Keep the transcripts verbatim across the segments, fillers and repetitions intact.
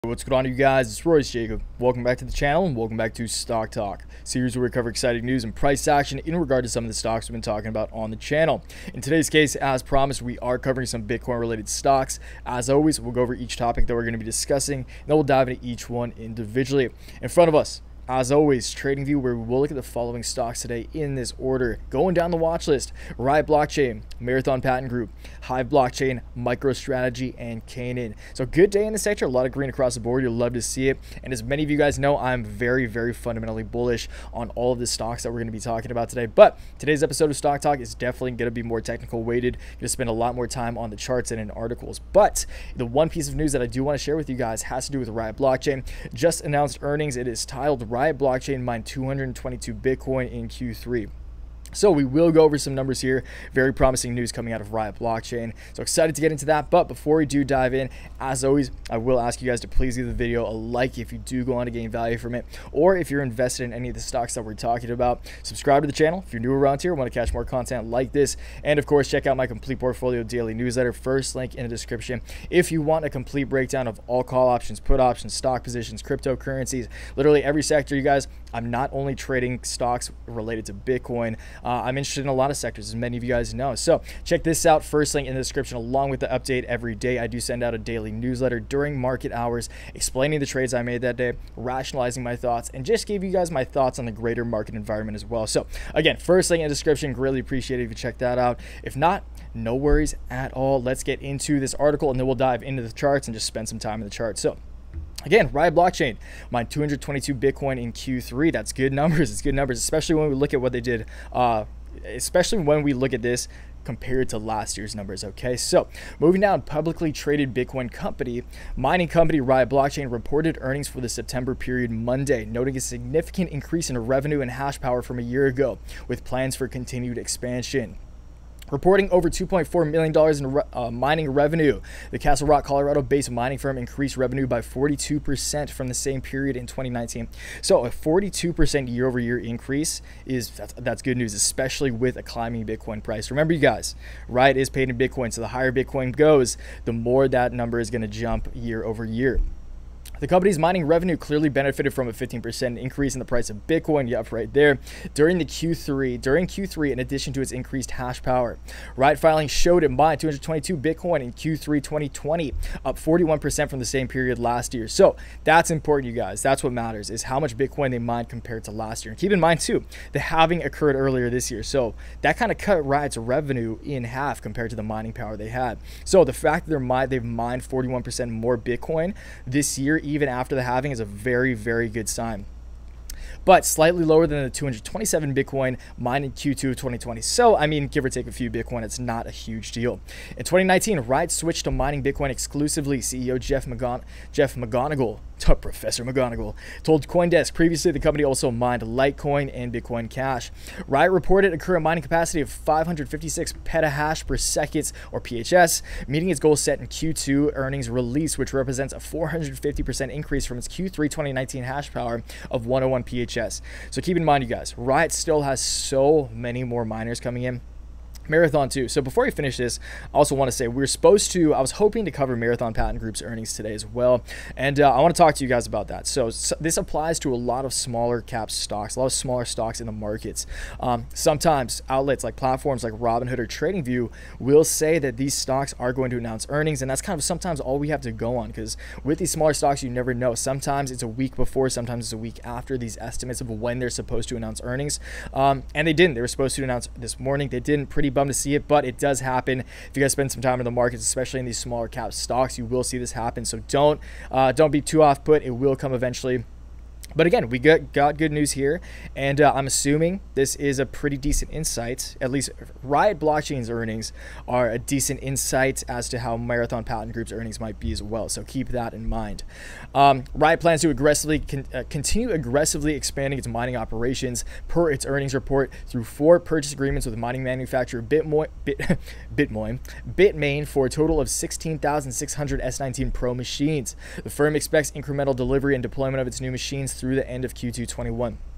What's going on, you guys? It's Royce Jacob. Welcome back to the channel and welcome back to Stock Talk, series where we cover exciting news and price action in regard to some of the stocks we've been talking about on the channel. In today's case, as promised, we are covering some Bitcoin related stocks. As always, we'll go over each topic that we're going to be discussing, and then we'll dive into each one individually. In front of us, as always, TradingView, where we will look at the following stocks today in this order. Going down the watch list: Riot Blockchain, Marathon Patent Group, Hive Blockchain, MicroStrategy, and Canaan. So good day in the sector, a lot of green across the board. You'll love to see it. And as many of you guys know, I'm very, very fundamentally bullish on all of the stocks that we're going to be talking about today. But today's episode of Stock Talk is definitely going to be more technical weighted. Going to spend a lot more time on the charts and in articles. But the one piece of news that I do want to share with you guys has to do with Riot Blockchain. Just announced earnings. It is titled Riot Blockchain mined two hundred twenty-two Bitcoin in Q three. So we will go over some numbers here. Very promising news coming out of Riot Blockchain. So excited to get into that. But before we do dive in, as always, I will ask you guys to please give the video a like if you do go on to gain value from it, or if you're invested in any of the stocks that we're talking about. Subscribe to the channel if you're new around here, want to catch more content like this, and of course check out my complete portfolio daily newsletter. First link in the description if you want a complete breakdown of all call options, put options, stock positions, cryptocurrencies, literally every sector, you guys. I'm not only trading stocks related to Bitcoin. Uh, I'm interested in a lot of sectors, as many of you guys know. So check this out. First link in the description, along with the update every day. I do send out a daily newsletter during market hours, explaining the trades I made that day, rationalizing my thoughts, and just give you guys my thoughts on the greater market environment as well. So again, first link in the description. Greatly appreciate it if you check that out. If not, no worries at all. Let's get into this article, and then we'll dive into the charts and just spend some time in the charts. So again, Riot Blockchain mined two hundred twenty-two Bitcoin in Q three. That's good numbers. It's good numbers, especially when we look at what they did, uh, especially when we look at this compared to last year's numbers. Okay, so moving down, publicly traded Bitcoin company, mining company Riot Blockchain reported earnings for the September period Monday, noting a significant increase in revenue and hash power from a year ago, with plans for continued expansion. Reporting over two point four million dollars in re uh, mining revenue, the Castle Rock, Colorado-based mining firm increased revenue by forty-two percent from the same period in twenty nineteen. So a forty-two percent year-over-year increase is that's, that's good news, especially with a climbing Bitcoin price. Remember, you guys, Riot is paid in Bitcoin, so the higher Bitcoin goes, the more that number is going to jump year-over-year. The company's mining revenue clearly benefited from a fifteen percent increase in the price of Bitcoin, yep, right there, during the Q three. During Q three, in addition to its increased hash power, Riot filings showed it mined two hundred twenty-two Bitcoin in Q three twenty twenty, up forty-one percent from the same period last year. So that's important, you guys. That's what matters, is how much Bitcoin they mined compared to last year. And keep in mind too, the halving occurred earlier this year, so that kind of cut Riot's revenue in half compared to the mining power they had. So the fact that they're mined, they've mined forty-one percent more Bitcoin this year, even after the halving, is a very, very good sign. But slightly lower than the two hundred twenty-seven Bitcoin mined in Q two of twenty twenty. So, I mean, give or take a few Bitcoin, it's not a huge deal. In twenty nineteen, Riot switched to mining Bitcoin exclusively. C E O Jeff, McGon Jeff McGonigal, Professor McGonigal, told CoinDesk previously the company also mined Litecoin and Bitcoin Cash. Riot reported a current mining capacity of five hundred fifty-six petahash per second, or P H S, meeting its goal set in Q two earnings release, which represents a four hundred fifty percent increase from its Q three twenty nineteen hash power of one oh one P H S. So keep in mind, you guys, Riot still has so many more miners coming in. Marathon too. So before we finish this, I also want to say we're supposed to, I was hoping to cover Marathon Patent Group's earnings today as well. And uh, I want to talk to you guys about that. So, so this applies to a lot of smaller cap stocks, a lot of smaller stocks in the markets. Um, sometimes outlets like platforms like Robinhood or TradingView will say that these stocks are going to announce earnings. And that's kind of sometimes all we have to go on, because with these smaller stocks, you never know. Sometimes it's a week before, sometimes it's a week after these estimates of when they're supposed to announce earnings. Um, and they didn't. They were supposed to announce this morning. They didn't. Pretty bummed to see it, but it does happen. If you guys spend some time in the markets, especially in these smaller cap stocks, you will see this happen. So don't uh, don't be too off put. It will come eventually. But again, we got, got good news here, and uh, I'm assuming this is a pretty decent insight. At least Riot Blockchain's earnings are a decent insight as to how Marathon Patent Group's earnings might be as well, so keep that in mind. Um, Riot plans to aggressively con uh, continue aggressively expanding its mining operations per its earnings report through four purchase agreements with mining manufacturer Bitmoin, Bit, Bitmoin, Bitmain for a total of sixteen thousand six hundred S nineteen Pro machines. The firm expects incremental delivery and deployment of its new machines through the end of Q two twenty-one.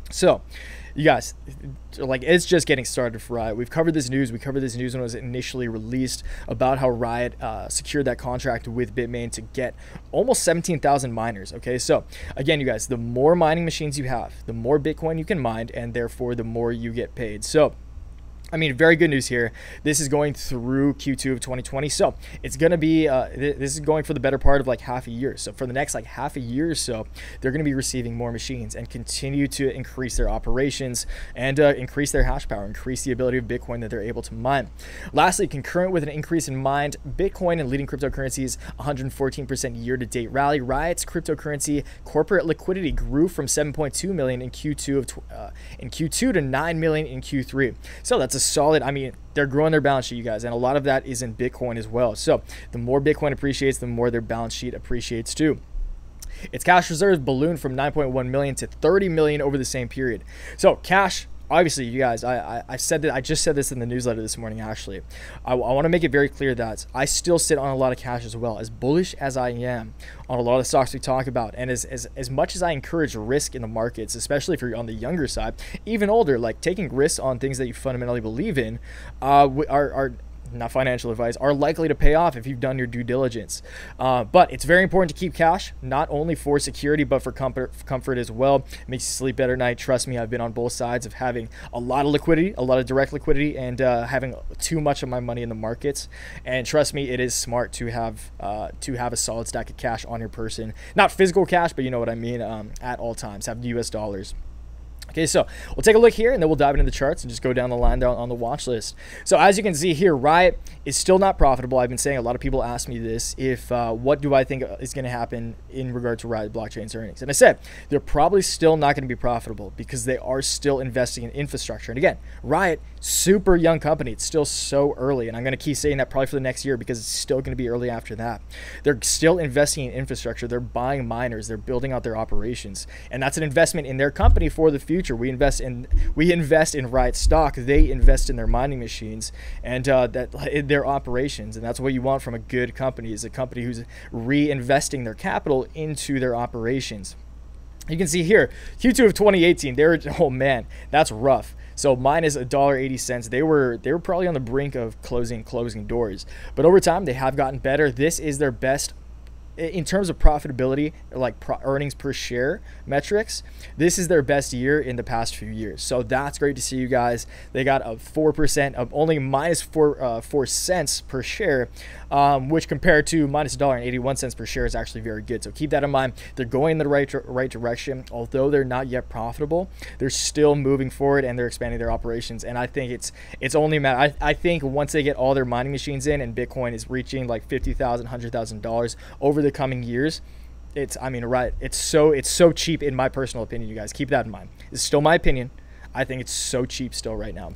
So, you guys, like, it's just getting started for Riot. We've covered this news. We covered this news when it was initially released about how Riot uh, secured that contract with Bitmain to get almost seventeen thousand miners. Okay, so again, you guys, the more mining machines you have, the more Bitcoin you can mine, and therefore the more you get paid. So, I mean, very good news here. This is going through Q two of twenty twenty. So it's going to be, uh, th this is going for the better part of like half a year. So for the next like half a year or so, they're going to be receiving more machines and continue to increase their operations and uh, increase their hash power, increase the ability of Bitcoin that they're able to mine. Lastly, concurrent with an increase in mined Bitcoin and leading cryptocurrencies, one hundred fourteen percent year-to-date rally, Riot's cryptocurrency corporate liquidity grew from seven point two million in Q two of uh, in Q two to nine million in Q three. So that's a solid, I mean, they're growing their balance sheet, you guys, and a lot of that is in Bitcoin as well. So the more Bitcoin appreciates, the more their balance sheet appreciates too. Its cash reserves ballooned from nine point one million to thirty million over the same period. So cash, obviously, you guys, I, I, I said that, I just said this in the newsletter this morning, actually. I, I want to make it very clear that I still sit on a lot of cash as well, as bullish as I am on a lot of the stocks we talk about. And as, as, as much as I encourage risk in the markets, especially if you're on the younger side, even older, like taking risks on things that you fundamentally believe in, uh, are, are not financial advice, are likely to pay off if you've done your due diligence. Uh, but it's very important to keep cash, not only for security, but for comfort, comfort as well. It makes you sleep better at night. Trust me, I've been on both sides of having a lot of liquidity, a lot of direct liquidity, and uh, having too much of my money in the markets. And trust me, it is smart to have uh, to have a solid stack of cash on your person. Not physical cash, but you know what I mean, um, at all times. Have U S dollars. Okay, so we'll take a look here and then we'll dive into the charts and just go down the line down on the watch list. So as you can see here, Riot is still not profitable. I've been saying, a lot of people ask me this, if uh, what do I think is going to happen in regard to Riot Blockchain's earnings? And I said, they're probably still not going to be profitable because they are still investing in infrastructure. And again, Riot, super young company. It's still so early. And I'm going to keep saying that probably for the next year because it's still going to be early after that. They're still investing in infrastructure. They're buying miners. They're building out their operations. And that's an investment in their company for the future. We invest in we invest in Riot stock. They invest in their mining machines and uh, that in their operations, and that's what you want from a good company, is a company who's reinvesting their capital into their operations. You can see here, Q two of twenty eighteen, they were, oh man, that's rough. So minus a dollar eighty cents. They were they were probably on the brink of closing closing doors, but over time they have gotten better. This is their best. In terms of profitability, like pro earnings per share metrics, this is their best year in the past few years. So that's great to see, you guys. They got a four percent of only minus four uh, four cents per share, um, which compared to minus a dollar and eighty-one cents per share is actually very good. So keep that in mind. They're going in the right right direction. Although they're not yet profitable, they're still moving forward and they're expanding their operations. And I think it's it's only a matter. I, I think once they get all their mining machines in and Bitcoin is reaching like fifty thousand, one hundred thousand dollars over the coming years, it's I mean right it's so it's so cheap, in my personal opinion. You guys keep that in mind. It's still my opinion. I think it's so cheap still right now.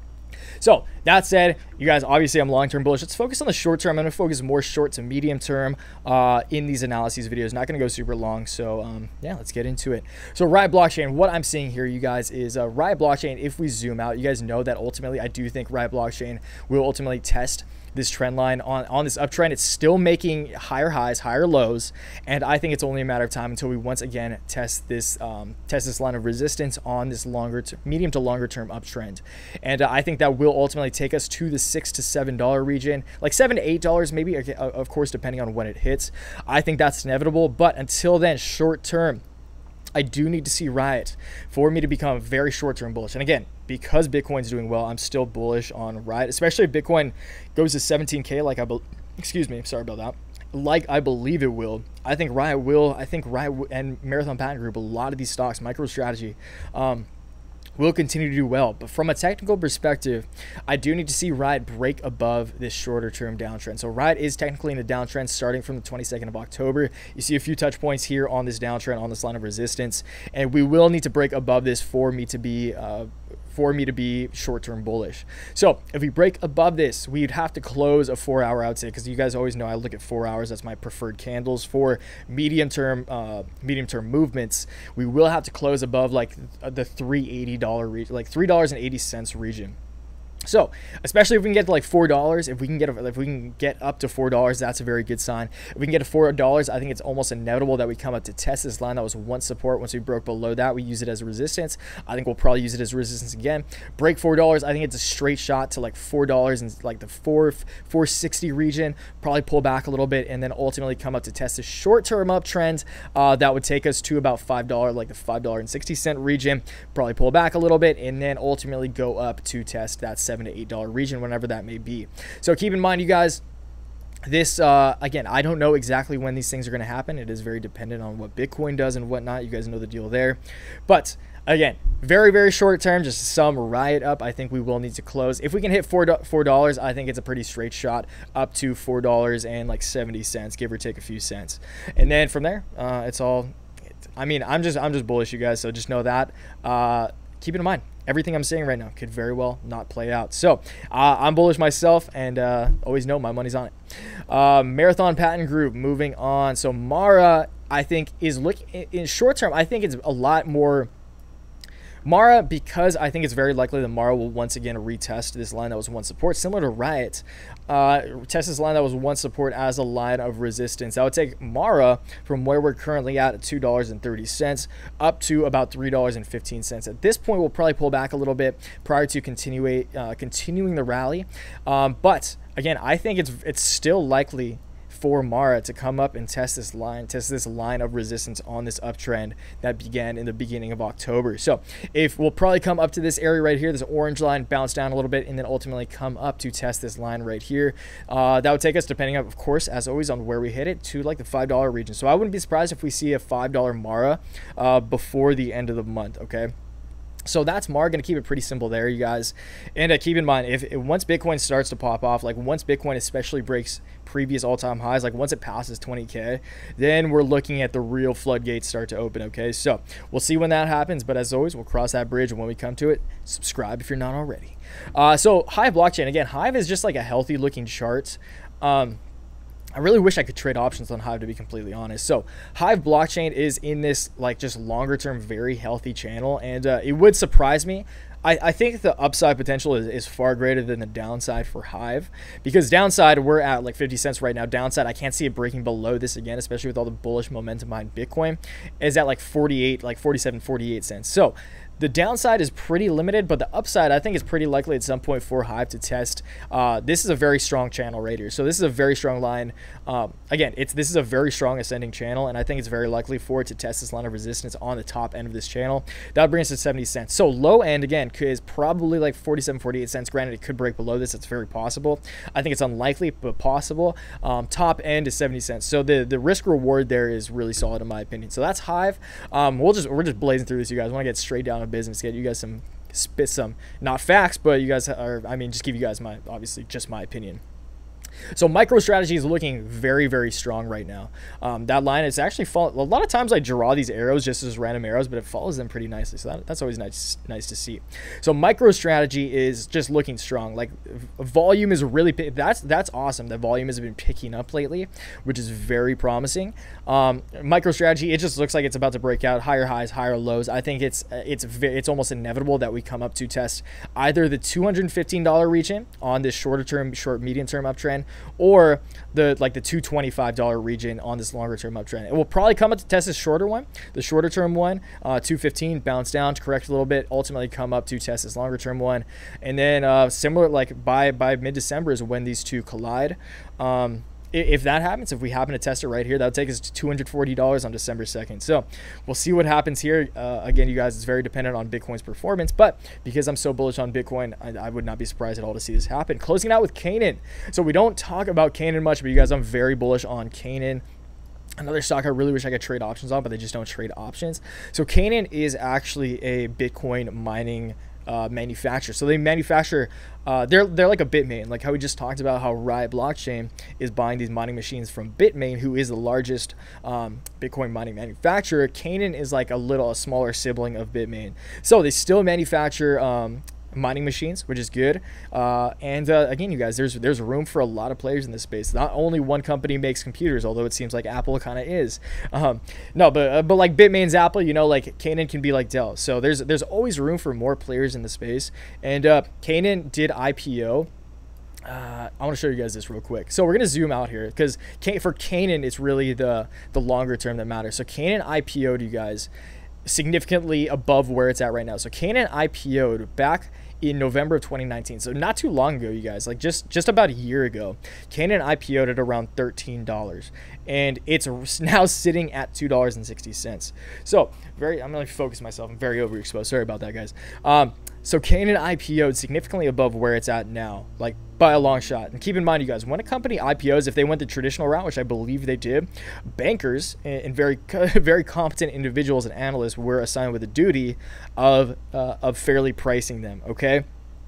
So that said, you guys, obviously I'm long-term bullish. Let's focus on the short term. I'm going to focus more short to medium term uh, in these analyses videos. Not going to go super long. So um, yeah, let's get into it. So Riot Blockchain, what I'm seeing here, you guys, is uh, Riot Blockchain. If we zoom out, you guys know that ultimately I do think Riot Blockchain will ultimately test this trend line on, on this uptrend. It's still making higher highs, higher lows, and I think it's only a matter of time until we once again test this um, test this line of resistance on this longer to medium to longer term uptrend. And uh, I think that will ultimately take us to the six to seven dollar region, like seven to eight dollars maybe, of course, depending on when it hits. I think that's inevitable, but until then, short term, I do need to see Riot for me to become very short-term bullish. And again, because Bitcoin's doing well, I'm still bullish on Riot, especially if Bitcoin goes to seventeen K like I be excuse me, sorry about that. Like I believe it will. I think Riot will. I think Riot and Marathon Patent Group, a lot of these stocks, MicroStrategy, um, will continue to do well. But from a technical perspective, I do need to see Riot break above this shorter term downtrend. So Riot is technically in a downtrend starting from the twenty-second of October. You see a few touch points here on this downtrend, on this line of resistance, and we will need to break above this for me to be uh, for me to be short-term bullish. So if we break above this, we'd have to close a four hour, I would say, because you guys always know I look at four hours. That's my preferred candles for medium-term uh, medium-term movements. We will have to close above like the three eighty dollar region, like three dollars and eighty cents region. So, especially if we can get to like four dollars, if we can get if we can get up to four dollars, that's a very good sign. If we can get to four dollars, I think it's almost inevitable that we come up to test this line that was once support. Once we broke below that, we use it as a resistance. I think we'll probably use it as resistance again. Break four dollars, I think it's a straight shot to like four dollars and like the four four sixty region. Probably pull back a little bit and then ultimately come up to test a short-term uptrend uh, that would take us to about five dollars, like the five dollars and sixty cent region. Probably pull back a little bit and then ultimately go up to test that seven to eight dollar region, whenever that may be. So keep in mind, you guys, this uh again, I don't know exactly when these things are going to happen. It is very dependent on what Bitcoin does and whatnot. You guys know the deal there. But again, very very short term, just some riot up, I think we will need to close. If we can hit four four dollars, I think it's a pretty straight shot up to four dollars and like seventy cents, give or take a few cents. And then from there, uh it's all I mean, I'm just I'm just bullish, you guys, so just know that. Uh keep it in mind, everything I'm saying right now could very well not play out. So uh, I'm bullish myself, and uh, always know my money's on it. Uh, Marathon Patent Group, moving on. So Mara, I think, is looking in short term. I think it's a lot more Mara, because I think it's very likely that Mara will once again retest this line that was once support, similar to Riot. Uh, test this line that was once support as a line of resistance. I would take Mara from where we're currently at at two dollars and thirty cents up to about three dollars and fifteen cents. At this point, we'll probably pull back a little bit prior to continue, uh, continuing the rally. Um, but again, I think it's it's still likely for Mara to come up and test this line, test this line of resistance on this uptrend that began in the beginning of October. So if we'll probably come up to this area right here, this orange line, bounce down a little bit, and then ultimately come up to test this line right here. Uh, that would take us, depending on, of course, as always, on where we hit it, to like the five dollar region. So I wouldn't be surprised if we see a five dollar Mara uh, before the end of the month, okay? So that's Mara. Going to keep it pretty simple there, you guys. And uh, keep in mind, if, if once Bitcoin starts to pop off, like once Bitcoin especially breaks previous all-time highs, like once it passes twenty K, then we're looking at the real floodgates start to open, okay? So we'll see when that happens, but as always, we'll cross that bridge when we come to it. Subscribe if you're not already. Uh, so Hive Blockchain, again, Hive is just like a healthy looking chart. Um, I really wish I could trade options on Hive, to be completely honest. So Hive Blockchain is in this like just longer term, very healthy channel, and uh, it would surprise me. I, I think the upside potential is, is far greater than the downside for Hive, because downside, we're at like fifty cents right now. Downside, I can't see it breaking below this again, especially with all the bullish momentum behind Bitcoin, is at like forty-eight, like forty-seven, forty-eight cents. So the downside is pretty limited, but the upside, I think, is pretty likely at some point for Hive to test. Uh, this is a very strong channel right here. So this is a very strong line. Um, again, it's this is a very strong ascending channel, and I think it's very likely for it to test this line of resistance on the top end of this channel. That would bring us to seventy cents. So low end, again, is probably like forty-seven, forty-eight cents. Granted, it could break below this. It's very possible. I think it's unlikely, but possible. Um, top end is seventy cents. So the, the risk reward there is really solid in my opinion. So that's Hive. Um, we'll just, we're just blazing through this, you guys. I want to get straight down to business, get you guys some spit some not facts, but you guys are, I mean, just give you guys my, obviously just my opinion. So MicroStrategy is looking very, very strong right now. Um, that line is actually follow, a lot of times I draw these arrows just as random arrows, but it follows them pretty nicely. So that, that's always nice, nice to see. So MicroStrategy is just looking strong. Like volume is really, that's that's awesome. The volume has been picking up lately, which is very promising. Um, MicroStrategy, it just looks like it's about to break out higher highs, higher lows. I think it's it's it's almost inevitable that we come up to test either the two hundred fifteen dollar region on this shorter term, short medium term uptrend, or the like the two twenty-five dollar region on this longer term uptrend. It will probably come up to test this shorter one, the shorter term one, uh, two fifteen, bounce down to correct a little bit, ultimately come up to test this longer term one, and then uh, similar like by by mid December is when these two collide. Um, If that happens, if we happen to test it right here, that would take us to two hundred forty dollars on December second. So we'll see what happens here. Uh, again, you guys, it's very dependent on Bitcoin's performance, but because I'm so bullish on Bitcoin, I, I would not be surprised at all to see this happen. Closing out with Canaan. So we don't talk about Canaan much, but you guys, I'm very bullish on Canaan. Another stock I really wish I could trade options on, but they just don't trade options. So Canaan is actually a Bitcoin mining Uh, manufacturer. So they manufacture, uh, they're they're like a Bitmain, like how we just talked about how Riot Blockchain is buying these mining machines from Bitmain, who is the largest um, Bitcoin mining manufacturer. Canaan is like a little a smaller sibling of Bitmain. So they still manufacture um, mining machines, which is good. Uh, and uh, again, you guys, there's there's room for a lot of players in this space. Not only one company makes computers, although it seems like Apple kind of is. Um, no, but uh, but like Bitmain's Apple, you know, like Canaan can be like Dell. So there's there's always room for more players in the space. And uh, Canaan did I P O. Uh, I want to show you guys this real quick. So we're going to zoom out here because for Canaan, it's really the, the longer term that matters. So Canaan I P O'd, you guys, significantly above where it's at right now. So Canaan I P O'd back in November of twenty nineteen. So not too long ago, you guys, like just, just about a year ago. Canaan I P O'd at around thirteen dollars. And it's now sitting at two dollars and sixty cents. So very, I'm going to focus myself. I'm very overexposed. Sorry about that, guys. Um, so Canaan I P O'd significantly above where it's at now, like by a long shot. And keep in mind, you guys, when a company I P Os, if they went the traditional route, which I believe they did, bankers and very very competent individuals and analysts were assigned with the duty of uh, of fairly pricing them. Okay.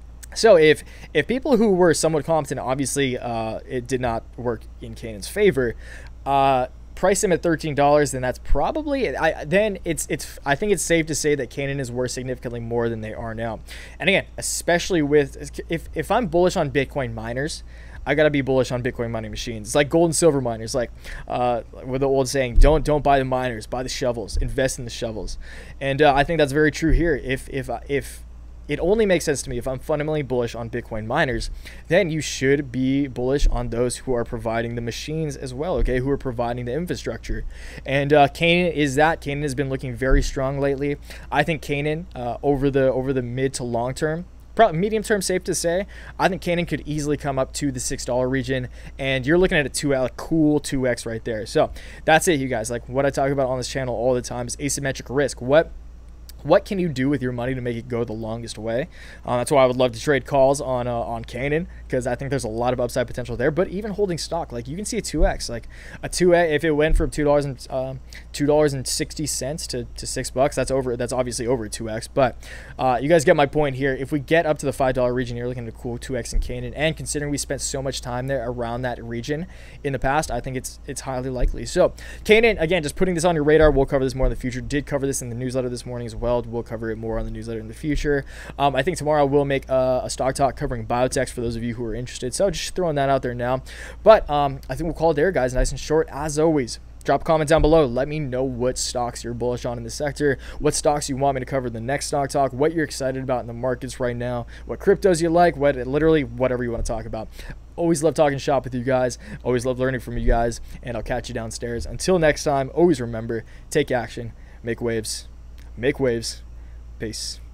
So if if people who were somewhat competent, obviously uh, it did not work in Canaan's favor, uh, price them at thirteen dollars, then that's probably I then it's it's I think it's safe to say that Canaan is worth significantly more than they are now. And again, especially with if if I'm bullish on Bitcoin miners, I gotta be bullish on Bitcoin mining machines. It's like gold and silver miners, like uh, with the old saying, don't don't buy the miners, buy the shovels, invest in the shovels. And uh, I think that's very true here. If if if it only makes sense to me if I'm fundamentally bullish on Bitcoin miners, then you should be bullish on those who are providing the machines as well, okay, who are providing the infrastructure. And uh, Canaan is that. Canaan has been looking very strong lately. I think Canaan uh, over the over the mid to long term, medium term, safe to say, I think Canaan could easily come up to the six dollar region, and you're looking at a two a cool two X right there. So that's it, you guys. Like what I talk about on this channel all the time is asymmetric risk. What What can you do with your money to make it go the longest way? Uh, that's why I would love to trade calls on uh, on Canaan, because I think there's a lot of upside potential there. But even holding stock, like you can see a two X, like a two X. If it went from two dollars and uh, two dollars and sixty cents to to six bucks, that's over. That's obviously over two X. But uh, you guys get my point here. If we get up to the five dollar region, you're looking at a cool two X in Canaan. And considering we spent so much time there around that region in the past, I think it's it's highly likely. So Canaan, again, just putting this on your radar. We'll cover this more in the future. Did cover this in the newsletter this morning as well. We'll cover it more on the newsletter in the future. Um, I think tomorrow we'll make a, a stock talk covering biotechs for those of you who are interested. So just throwing that out there now. But um, I think we'll call it there, guys. Nice and short as always. Drop a comment down below. Let me know what stocks you're bullish on in the sector, what stocks you want me to cover in the next stock talk, what you're excited about in the markets right now, what cryptos you like, what literally whatever you want to talk about. Always love talking shop with you guys. Always love learning from you guys. And I'll catch you downstairs. Until next time, always remember, take action, make waves, make waves. Peace.